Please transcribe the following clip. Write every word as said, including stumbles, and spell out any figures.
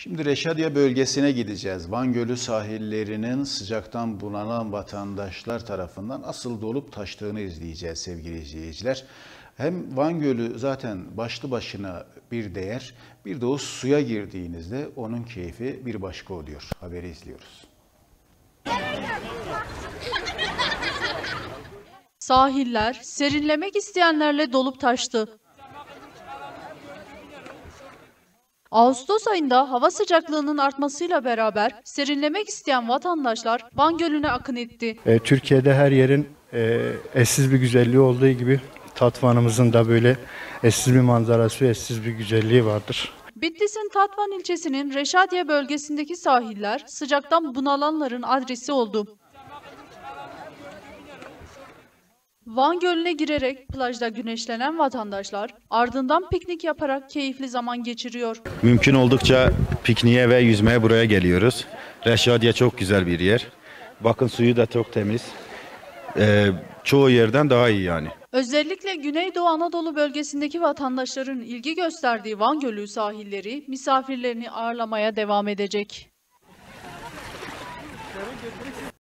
Şimdi Reşadiye bölgesine gideceğiz. Van Gölü sahillerinin sıcaktan bunalan vatandaşlar tarafından asıl dolup taştığını izleyeceğiz sevgili izleyiciler. Hem Van Gölü zaten başlı başına bir değer, bir de o suya girdiğinizde onun keyfi bir başka oluyor. Haberi izliyoruz. Sahiller serinlemek isteyenlerle dolup taştı. Ağustos ayında hava sıcaklığının artmasıyla beraber serinlemek isteyen vatandaşlar Van Gölü'ne akın etti. E, Türkiye'de her yerin e, eşsiz bir güzelliği olduğu gibi Tatvan'ımızın da böyle eşsiz bir manzarası, eşsiz bir güzelliği vardır. Bitlis'in Tatvan ilçesinin Reşadiye bölgesindeki sahiller sıcaktan bunalanların adresi oldu. Van Gölü'ne girerek plajda güneşlenen vatandaşlar ardından piknik yaparak keyifli zaman geçiriyor. Mümkün oldukça pikniğe ve yüzmeye buraya geliyoruz. Reşadiye çok güzel bir yer. Bakın suyu da çok temiz. Ee, çoğu yerden daha iyi yani. Özellikle Güneydoğu Anadolu bölgesindeki vatandaşların ilgi gösterdiği Van Gölü sahilleri misafirlerini ağırlamaya devam edecek.